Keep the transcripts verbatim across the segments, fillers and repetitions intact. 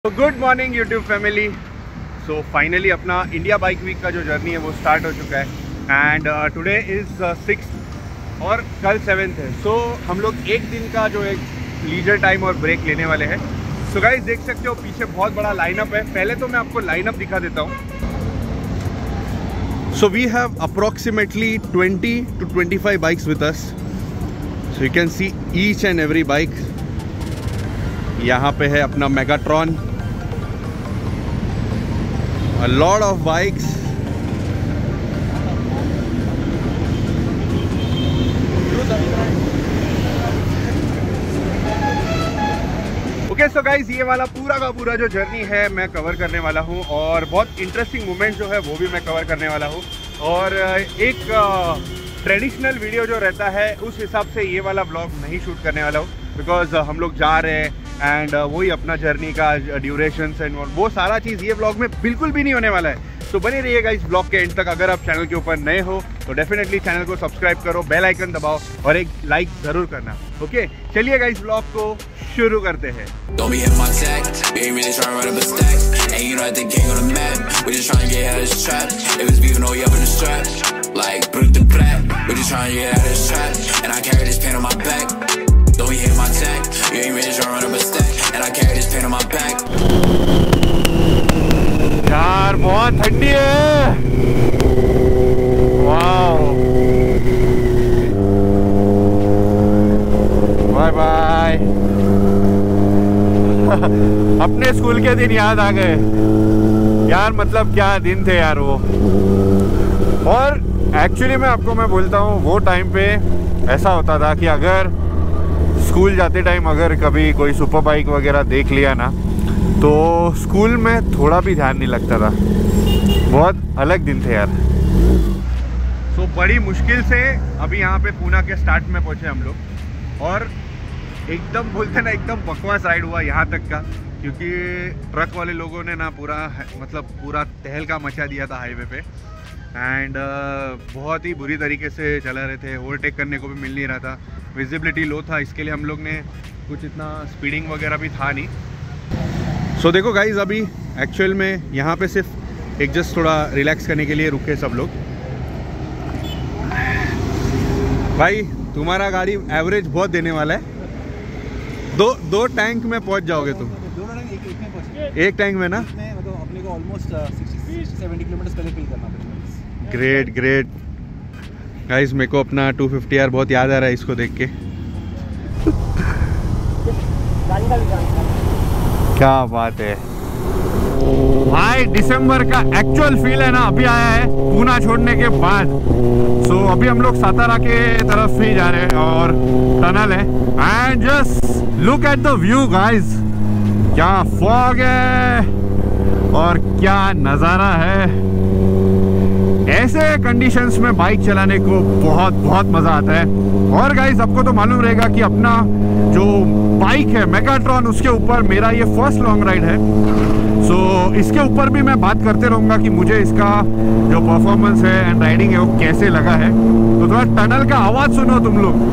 तो good morning YouTube family. So finally अपना India bike week का जो जर्नी है वो स्टार्ट हो चुका है एंड टुडे इज़ सिक्स और कल सेवेंथ है। सो so, हम लोग एक दिन का जो एक लीजर टाइम और ब्रेक लेने वाले हैं। सो so, गाइस देख सकते हो पीछे बहुत बड़ा लाइनअप है। पहले तो मैं आपको लाइनअप दिखा देता हूँ। So we have approximately twenty two twenty five bikes with us. So you can see each and every bike. यहाँ पे है अपना Megatron, a lot of bikes. Okay so guys ये वाला पूरा का पूरा जो जर्नी है मैं कवर करने वाला हूँ और बहुत इंटरेस्टिंग मोमेंट जो है वो भी मैं कवर करने वाला हूँ। और एक ट्रेडिशनल वीडियो जो रहता है उस हिसाब से ये वाला ब्लॉग नहीं शूट करने वाला हूँ, बिकॉज हम लोग जा रहे हैं एंड uh, वही अपना जर्नी का ड्यूरेशन एंड वो सारा चीज़ ये ब्लॉग में बिल्कुल भी नहीं होने वाला है। तो बने रहिएगा इस ब्लॉग के एंड तक। अगर आप चैनल के ऊपर नए हो तो डेफिनेटली चैनल को सब्सक्राइब करो, बेल आइकन दबाओ और एक लाइक ज़रूर करना। ओके चलिएगा इस ब्लॉग को शुरू करते हैं। Don't be hitting my tag, you ain't really trying to run up a stack, and I carry this pain on my back. यार बहुत ठंडी है। Wow, bye bye. अपने स्कूल के दिन याद आ गए यार, मतलब क्या दिन थे यार वो। और एक्चुअली मैं आपको मैं बोलता हूँ वो टाइम पे ऐसा होता था कि अगर स्कूल जाते टाइम अगर कभी कोई सुपर बाइक वगैरह देख लिया ना तो स्कूल में थोड़ा भी ध्यान नहीं लगता था। बहुत अलग दिन थे यार। तो बड़ी मुश्किल से अभी यहाँ पे पूना के स्टार्ट में पहुँचे हम लोग और एकदम बोलते ना एकदम बकवास राइड हुआ यहाँ तक का, क्योंकि ट्रक वाले लोगों ने ना पूरा मतलब पूरा तहलका मचा दिया था हाईवे पे एंड uh, बहुत ही बुरी तरीके से चला रहे थे। ओवरटेक करने को भी मिल नहीं रहा था, विजिबिलिटी लो था, इसके लिए हम लोग ने कुछ इतना स्पीडिंग वगैरह भी था नहीं। सो so, देखो गाइज अभी एक्चुअल में यहाँ पे सिर्फ एक जस्ट थोड़ा रिलैक्स करने के लिए रुके सब लोग। भाई तुम्हारा गाड़ी एवरेज बहुत देने वाला है। दो दो टैंक में पहुँच जाओगे तुम। एक टैंक में ना मतलब अपने को ऑलमोस्ट सिक्सटी सेवेंटी किलोमीटर पहले फिल करना पड़ेगा। ग्रेट ग्रेट गाइस, मेरे को अपना टू फिफ्टी यार बहुत याद आ रहा है इसको देख के। क्या बात है भाई, दिसंबर का एक्चुअल फील है ना अभी आया है पूना छोड़ने के बाद। सो so, अभी हम लोग सातारा के तरफ ही जा रहे हैं और टनल है and just look at the view guys. क्या फॉग है और क्या नज़ारा है। ऐसे कंडीशंस में बाइक चलाने को बहुत बहुत मज़ा आता है। और गाइस आपको तो मालूम रहेगा कि अपना जो बाइक है मेगाट्रॉन उसके ऊपर मेरा ये फर्स्ट लॉन्ग राइड है। सो so, इसके ऊपर भी मैं बात करते रहूँगा कि मुझे इसका जो परफॉर्मेंस है एंड राइडिंग है वो कैसे लगा है। तो थोड़ा टनल का आवाज़ सुनो तुम लोग।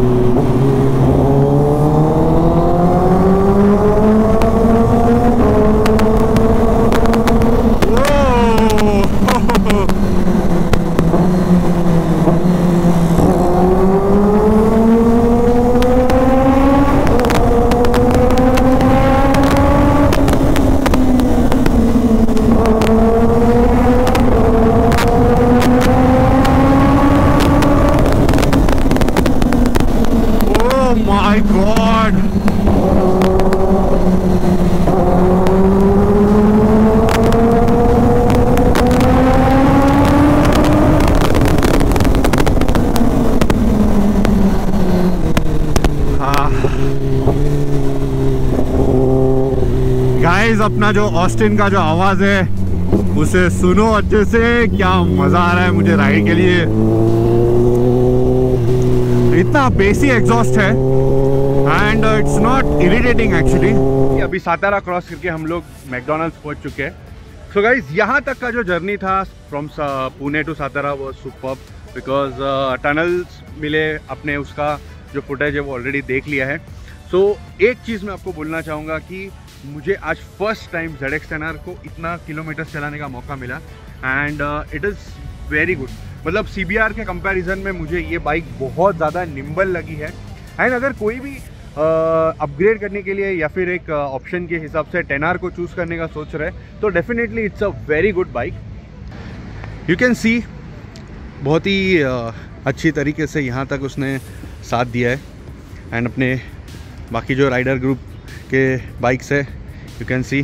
गाइस अपना जो ऑस्टिन का जो आवाज है उसे सुनो अच्छे से। क्या मजा आ रहा है मुझे राइड के लिए। इतना बेसी एग्जॉस्ट है and it's not irritating actually. अभी सातारा क्रॉस करके हम लोग मैकडॉनल्ड्स पहुंच चुके हैं। सो गाइस यहाँ तक का जो जर्नी था फ्रॉम पुणे टू सातारा वो सुपर्ब, बिकॉज टनल्स मिले अपने, उसका जो फुटेज है वो ऑलरेडी देख लिया है। सो so, एक चीज़ मैं आपको बोलना चाहूँगा कि मुझे आज first time Z X ten R को इतना किलोमीटर चलाने का मौका मिला and it is very good. मतलब सी बी आर के कंपैरिजन में मुझे ये बाइक बहुत ज़्यादा निम्बल लगी है। एंड अगर कोई भी अपग्रेड uh, करने के लिए या फिर एक ऑप्शन uh, के हिसाब से टेन आर को चूज़ करने का सोच रहे हैं तो definitely it's a very good bike. You can see बहुत ही uh, अच्छी तरीके से यहाँ तक उसने साथ दिया है। एंड अपने बाकी जो राइडर ग्रुप के बाइक्स है you can see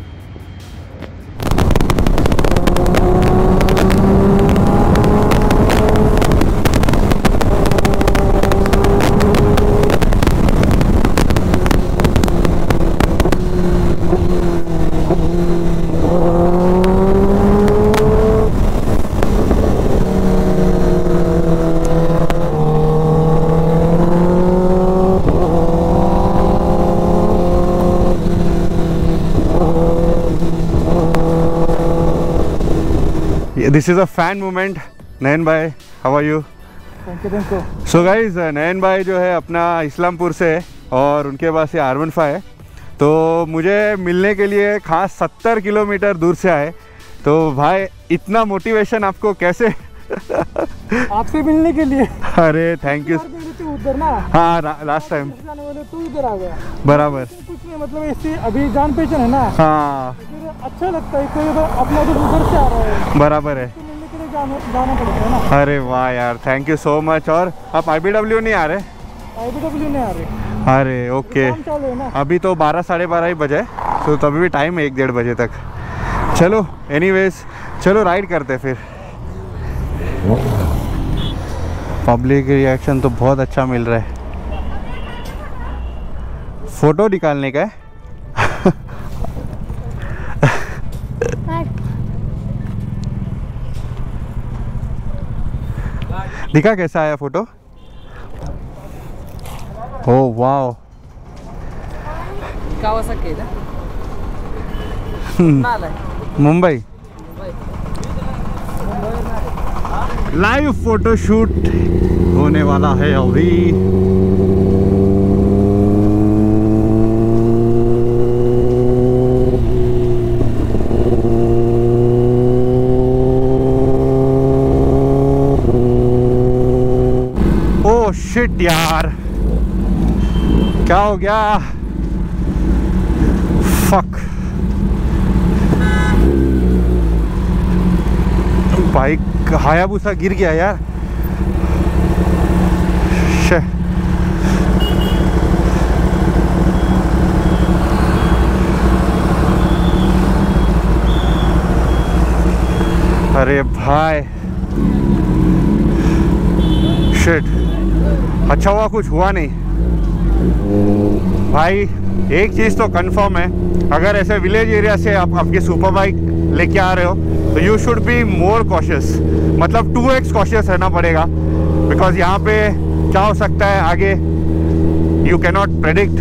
this is a fan moment. Nayan भाई, how are you? Thank you thank you. So guys, Nayan भाई जो है अपना इस्लामपुर से है और उनके पास ये आर वन फाइव है, तो मुझे मिलने के लिए खास सत्तर किलोमीटर दूर से आए। तो भाई इतना मोटिवेशन आपको कैसे? आपसे मिलने के लिए। अरे थैंक यू। उधर ना, हाँ लास्ट टाइम तू इधर आ गया। बराबर। कुछ नहीं, मतलब ऐसे अभी जान पहचान है ना। हाँ अच्छा लगता है, कोई तो अपना तो उधर से आ रहा है। बराबर है। तो मिलने के लिए जाना जाना पड़ता है ना। अरे वाह यार, थैंक यू सो मच। और आप आई बी डब्ल्यू नहीं आ रहे? आई बी डब्ल्यू नहीं आ रहे। अरे ओके, अभी तो बारह साढ़े बारह ही बजे, तो तभी भी टाइम है एक डेढ़ बजे तक। चलो एनीवेज, चलो राइड करते फिर। पब्लिक रिएक्शन तो बहुत अच्छा मिल रहा है। फोटो निकालने का है। दिखा कैसा आया photo? Oh wow, Mumbai live photo shoot होने वाला है अभी। ओह शिट यार, क्या हो गया? फक, बाइक हायाबुसा गिर गया यार। शे। अरे भाई शिट, अच्छा हुआ कुछ हुआ नहीं। भाई एक चीज़ तो कंफर्म है, अगर ऐसे विलेज एरिया से आप आपकी सुपर बाइक लेके आ रहे हो तो you should be more cautious, मतलब टू एक्स कॉशियस रहना पड़ेगा। बिकॉज यहाँ पे क्या हो सकता है आगे, यू कैन नॉट प्रेडिक्ट।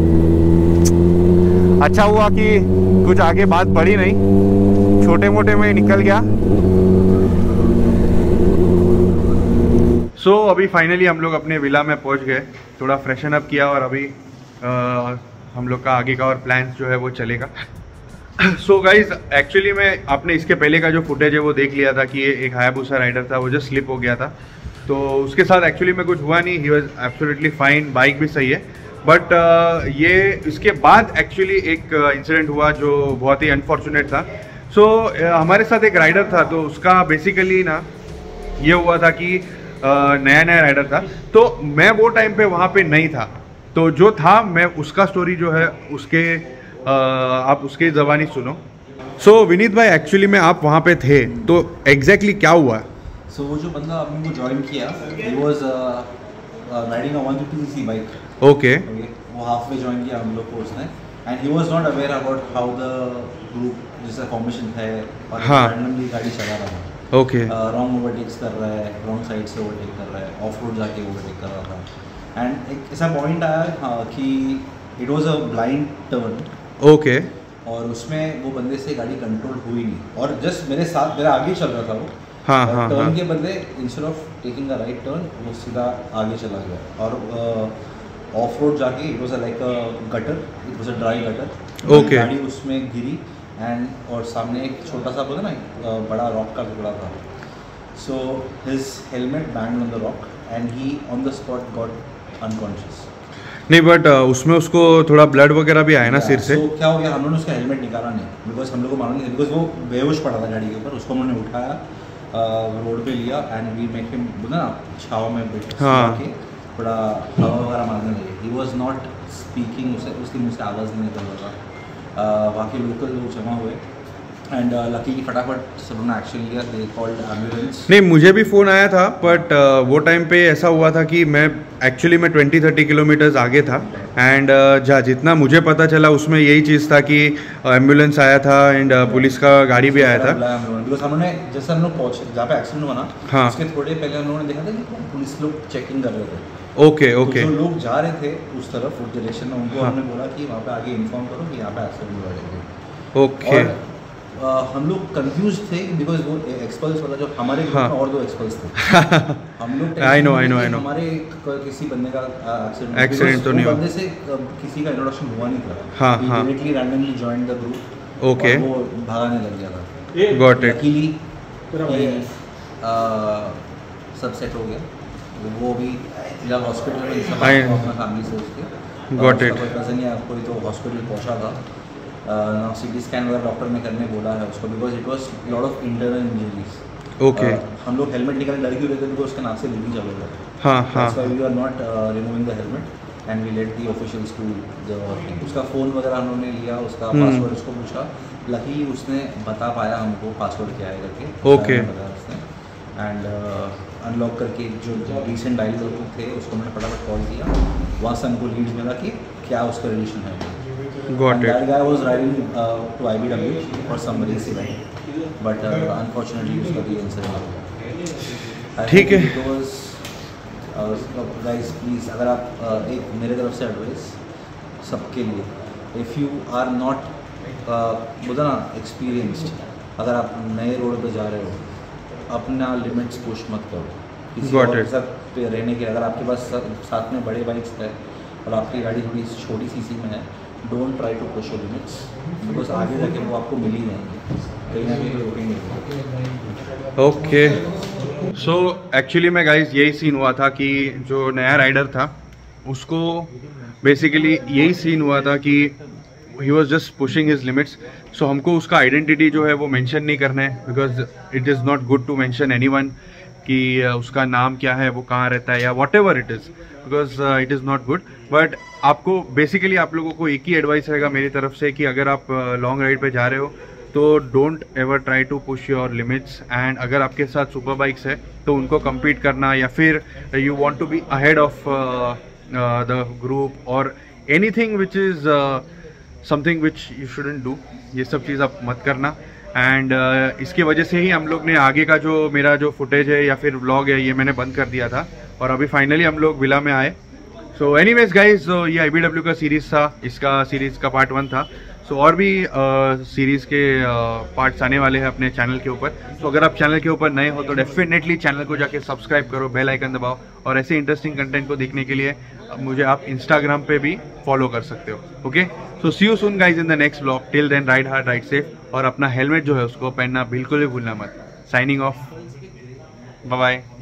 अच्छा हुआ कि कुछ आगे बात बढ़ी नहीं, छोटे मोटे में निकल गया। सो so, अभी फाइनली हम लोग अपने विला में पहुँच गए, थोड़ा फ्रेशन अप किया और अभी आ, हम लोग का आगे का और प्लान्स जो है वो चलेगा। सो गाइज, एक्चुअली में आपने इसके पहले का जो फुटेज है वो देख लिया था कि ये एक हायाबुसा राइडर था, वो जस्ट स्लिप हो गया था। तो उसके साथ एक्चुअली में कुछ हुआ नहीं, he was absolutely fine, bike भी सही है। बट uh, ये इसके बाद एक्चुअली एक इंसिडेंट uh, हुआ जो बहुत ही अनफॉर्चुनेट था। सो so, uh, हमारे साथ एक राइडर था, तो उसका बेसिकली ना ये हुआ था कि uh, नया नया राइडर था, तो मैं वो टाइम पे वहाँ पे नहीं था। तो जो था मैं उसका स्टोरी जो है उसके Uh, आप उसकी ज़बानी सुनो। सो so, विनीत भाई, एक्चुअली में आप वहाँ पे थे, तो एग्जैक्टली exactly क्या हुआ? सो so, वो जो बंदा आपने को ज्वाइन किया, he was riding a one fifty CC bike. Okay, वो हाफ वे ज्वाइन किया हम लोग को उसने, and he was not aware about how the group जैसा फॉर्मेशन है, और रैंडमली गाड़ी चला रहा था। ओके, रॉन्ग ओवरटेक्स कर रहा है, रॉन्ग साइड से ओवरटेक कर रहा है, ऑफ रोड जाके ओवरटेक कर रहा था। एंड एक ऐसा पॉइंट आया कि it was a blind turn. Okay, और उसमें वो बंदे से गाड़ी कंट्रोल हुई नहीं, और जस्ट मेरे साथ मेरा आगे चल रहा था वो। हाँ हाँ टर्न हाँ। के बंदे instead of taking a right turn वो सीधा आगे चला गया, और ऑफ रोड जाके it was like a gutter, it was a dry gutter. Okay. गाड़ी उसमें गिरी एंड और सामने एक छोटा सा बोला ना एक बड़ा रॉक का टुकड़ा था. So his helmet banged on the rock and he on the spot got unconscious. नहीं बट उसमें उसको थोड़ा ब्लड वगैरह भी आया ना सिर से. तो क्या हो गया, हम लोगों ने उसका हेलमेट निकाला नहीं बिकॉज हम लोग को मालूम नहीं, बिकॉज वो बेहोश पड़ा था गाड़ी के ऊपर. उसको हमने उठाया, रोड पे लिया एंड वी मेक हिम बोला ना छाव में बैठ के थोड़ा हवा वगैरह मारने लगे. ही वॉज नॉट स्पीकिंग, उसे उसके मुँह से आवाज़ नहीं निकल रहा था. वहाँ के लोकल लोग जमा हुए एंड लकीली फटाफट सब ने एक्शन लिया. They called ambulance. नहीं मुझे भी फ़ोन आया था बट uh, वो टाइम पे ऐसा हुआ था कि मैं एक्चुअली मैं ट्वेंटी थर्टी किलोमीटर्स आगे था एंड uh, जहाँ जितना मुझे पता चला उसमें यही चीज़ था कि एम्बुलेंस आया था एंड uh, पुलिस का गाड़ी भी आया था. बिकॉज हम लोगों ने जैसे हम लोग पहुँचे जहाँ पे एक्सीडेंट हुआ ना, हाँ. उसके थोड़े पहले हम लोगों ने देखा था कि पुलिस लोग चेकिंग कर रहे थे. Okay okay. जो लोग जा रहे थे उस तरफ उस डायरेक्शन में, उनको हमने बोला कि वहाँ पे आगे इन्फॉर्म करो कि यहाँ पे एक्सीडेंट हुआ है. ओके. Uh, हम लोग कंफ्यूज थे बिकॉज वो एक्सपल्स वाला जो हमारे ग्रुप हाँ. में और दो एक्सपल्स थे. हम लोग I know I know I know हमारे किसी बंदे का एक्सीडेंट एक्सीडेंट तो नहीं हुआ. बंदे से किसी का इंट्रोडक्शन हुआ नहीं था. हाँ हाँ. Directly randomly joined the group. Okay. वो भागने लग गया था. Got it. लकीली सब सेट हो गया. वो भी फिलहाल हॉस्पिटल में सब अपना फैमिली से उसके गॉट इट. कोई कज़न या कोई तो हॉस्पिटल पहुंचा था. ना सी टी स्कैन वगैरह डॉक्टर ने करने बोला है उसको because it was lot of internal injuries. Okay. हम लोग हेलमेट निकालने डर क्यों रहे थे बिकॉज उसके नाक से लीकेज चल रहा था. हाँ हाँ. We are not removing the helmet and we let the officials to the working. उसका फ़ोन वगैरह उन्होंने लिया, उसका पासवर्ड उसको पूछा. लकीली उसने बता पाया हमको पासवर्ड क्या है करके. ओके. उसने एंड अनलॉक करके जो रिसेंट डायल थे उसको मैंने फटाफट कॉल किया. वहाँ से हमको लीड मिला कि क्या उसका रिलेशन है. Got it. That guy was riding uh, to I B W for some race event, but uh, unfortunately उसका भी इंसिडेंट हो गया. ठीक है. Because guys please अगर आप uh, एक मेरे तरफ से एडवाइस सबके लिए, if you are not बोलते ना एक्सपीरियंस्ड, अगर आप नए रोड पे जा रहे हो अपना लिमिट्स पुश मत करो. किसी और के साथ रहने के अगर आपके पास साथ में बड़े बाइक्स है और आपकी गाड़ी थोड़ी छोटी सी सी में है, don't try to push your limits because आगे जाके वो आपको मिल ही जाएंगे. कहीं ना कहीं रोकेंगे. ओके. सो एक्चुअली में गाइस यही सीन हुआ था कि जो नया राइडर था उसको बेसिकली यही सीन हुआ था कि he was just pushing his limits. So हमको उसका आइडेंटिटी जो है वो मेंशन नहीं करना है because it is not good to mention anyone कि उसका नाम क्या है, वो कहाँ रहता है या whatever it is, because it is not good. But आपको बेसिकली आप लोगों को एक ही एडवाइस रहेगा मेरी तरफ से कि अगर आप लॉन्ग राइड पे जा रहे हो तो don't ever try to push your limits. And अगर आपके साथ सुपर बाइक्स है तो उनको compete करना या फिर you want to be ahead of the group और anything which is something which you shouldn't do, ये सब चीज़ आप मत करना. एंड uh, इसकी वजह से ही हम लोग ने आगे का जो मेरा जो फुटेज है या फिर व्लॉग है ये मैंने बंद कर दिया था और अभी फाइनली हम लोग विला में आए. सो एनीवेज गाइज, ये आई बी डब्ल्यू का सीरीज़ था, इसका सीरीज़ का पार्ट वन था. सो so, और भी सीरीज़ uh, के पार्ट्स uh, आने वाले हैं अपने चैनल के ऊपर. तो so, अगर आप चैनल के ऊपर नए हो तो डेफिनेटली चैनल को जाके सब्सक्राइब करो, बेल आइकन दबाओ और ऐसे इंटरेस्टिंग कंटेंट को देखने के लिए मुझे आप इंस्टाग्राम पे भी फॉलो कर सकते हो. Okay, so see you soon guys in the next blog. Till then ride hard, ride safe और अपना हेलमेट जो है उसको पहनना बिल्कुल भी भूलना मत. Signing off, bye bye.